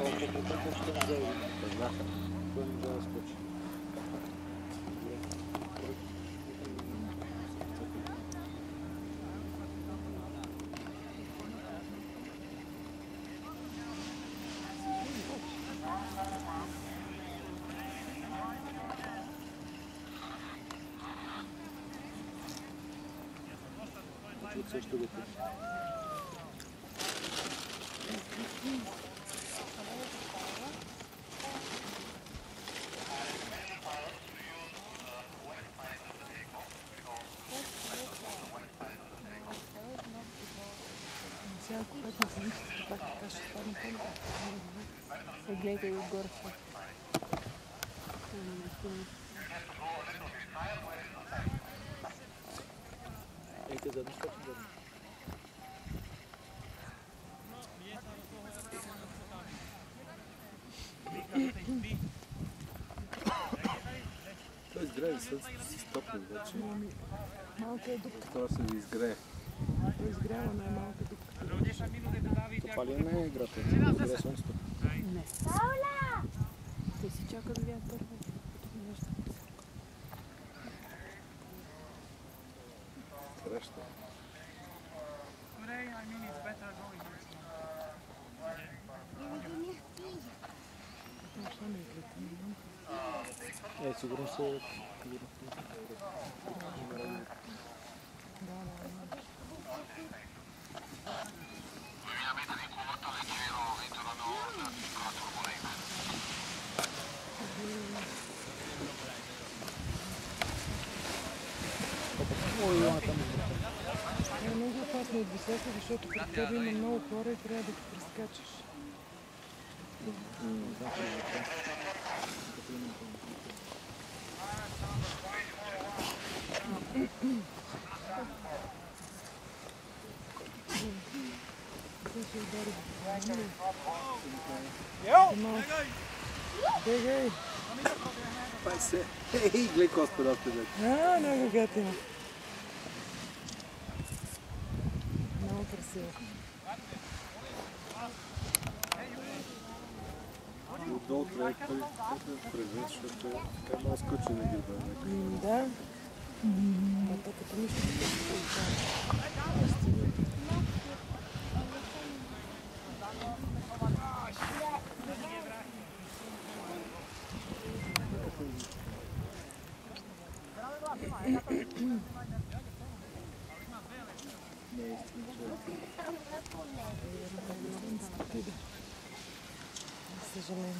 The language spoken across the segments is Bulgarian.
Също го пише. Сега, когато не съм пак така ще стане по-добре. Гледайте отгоре. Ейте задно, що ти задно? Той изгрее, съд си стопне вече. Малка е дупка. Това се ви изгрее. Той изгрява най-малка дупка. Това ли не е играта? Изгрее слънцето. Не. Те си чакат вятър. Среща. Сигурно се... Е много опасно от високо, защото пред теб има много хора и трябва да ги прескачаш. Бегай! Пай се! Ей, гледай коста да тебе. Много готино. Много красиво. Отдолу трябва да превез, защото е така много скъчен е гърба. Да. А то като нищо не се получава. Съжаление.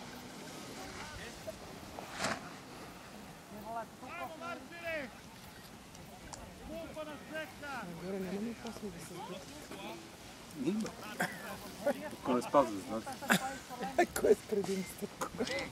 Нагоре няма ли опасно да се сбъдат? Има. Ако не спазва знак. Кой е с предимството?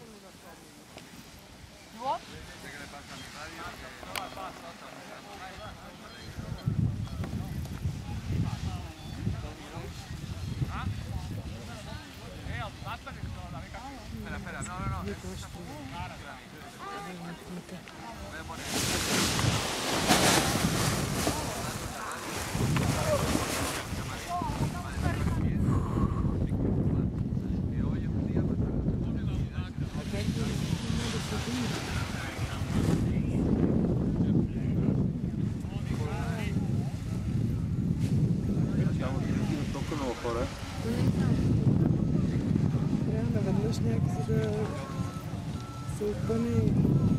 Трябва наведнъж някакси да се отпъне.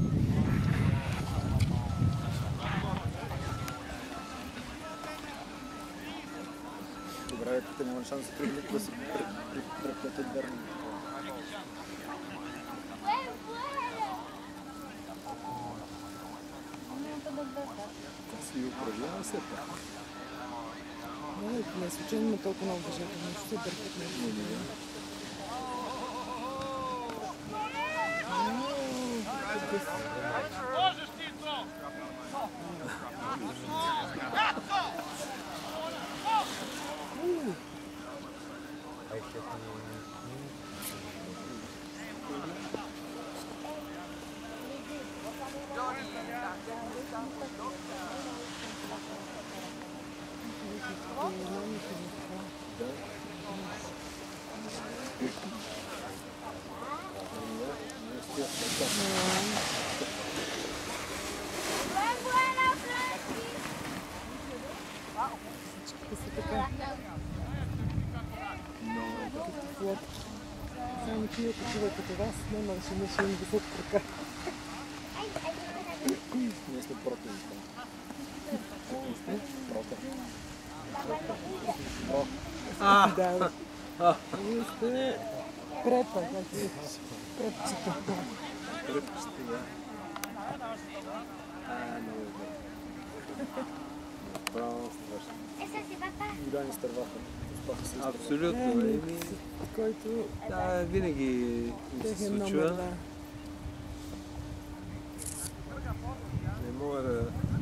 Добре, те няма шанс да се преплетат верно. Си управлява се пак. Не случайно има толкова много движение, но ще се бъркат нещо. Можеш ти то! Да. Всичките са така. Като флот. Само тия такива като вас, не ще им висят крака. Ние сме против. Да. Вие сте препа, как ти викаш? Препчета. Препчета, да. Много добре. Право страшно. Голями стърваха. Абсолютно. Който Да, винаги ми се техен номер, случва. да. Не мога да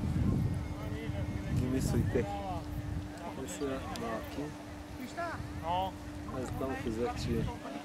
ги мисля и те. Те са малки. Аз там казах, че